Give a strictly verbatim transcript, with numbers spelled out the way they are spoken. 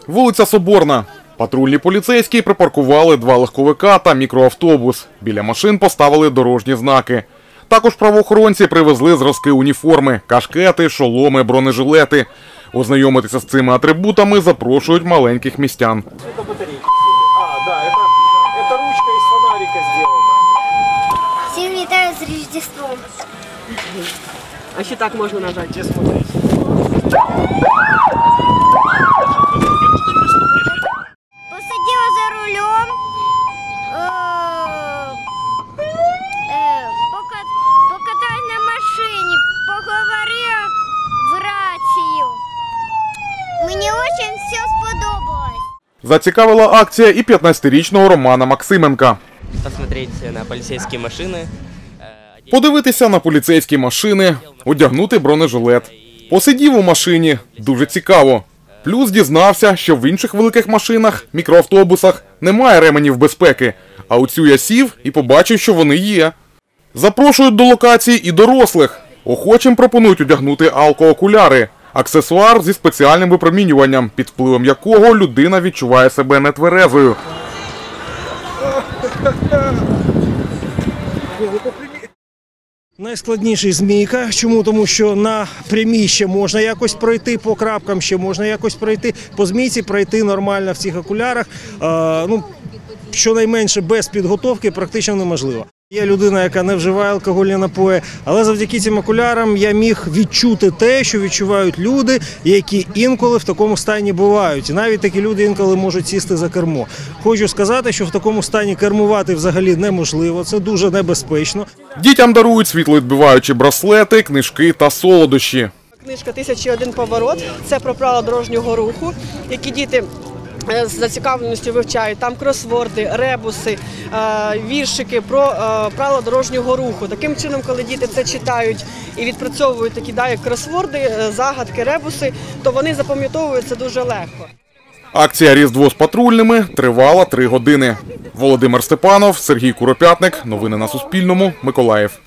Вулиця Соборна. Патрульні поліцейські припаркували два легковика та мікроавтобус. Біля машин поставили дорожні знаки. Також правоохоронці привезли зразки уніформи, кашкети, шоломи, бронежилети. Ознайомитися з цими атрибутами запрошують маленьких містян. Это батарейки. А, да, это, это ручка из фонарика сделана. Всем вітаю з Рождеством. А ще так можна нажати. Где смотреть? Посиділа за рулем, е, е, пока- покаталась на машині, поговорила в рацію. Мені дуже все сподобалось. Зацікавила акція і п'ятнадцятирічного Романа Максименка. Посмотреть на полицейские машины. Подивитися на поліцейські машини, одягнути бронежилет. Посидів у машині, дуже цікаво. Плюс дізнався, що в інших великих машинах, мікроавтобусах немає ременів безпеки. А у цю я сів і побачив, що вони є. Запрошують до локації і дорослих. Охочим пропонують одягнути алкоокуляри. Аксесуар зі спеціальним випромінюванням, під впливом якого людина відчуває себе нетверезою. Найскладніший змійка. Чому? Тому що на прямій ще можна якось пройти, по крапкам ще можна якось пройти, по змійці пройти нормально в цих окулярах. А, ну, щонайменше без підготовки практично неможливо. Я людина, яка не вживає алкогольні напої, але завдяки цим окулярам я міг відчути те, що відчувають люди, які інколи в такому стані бувають. І навіть такі люди інколи можуть сісти за кермо. Хочу сказати, що в такому стані кермувати взагалі неможливо, це дуже небезпечно. Дітям дарують світловідбиваючі браслети, книжки та солодощі. Книжка «Тисяча і один поворот». Це про правила дорожнього руху, які діти з зацікавленістю вивчають. Там кросворди, ребуси, віршики про правила дорожнього руху. Таким чином, коли діти це читають і відпрацьовують такі, да, як кросворди, загадки, ребуси, то вони запам'ятовуються дуже легко. Акція «Різдво з патрульними» тривала три години. Володимир Степанов, Сергій Куропятник. Новини на Суспільному. Миколаїв.